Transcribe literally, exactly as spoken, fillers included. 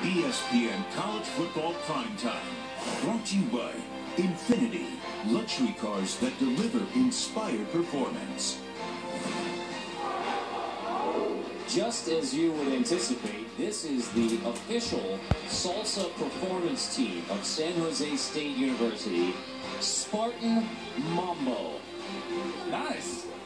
E S P N College Football Primetime. Brought to you by Infinity, luxury cars that deliver inspired performance. Just as you would anticipate, this is the official salsa performance team of San Jose State University, Spartan Mambo. Nice.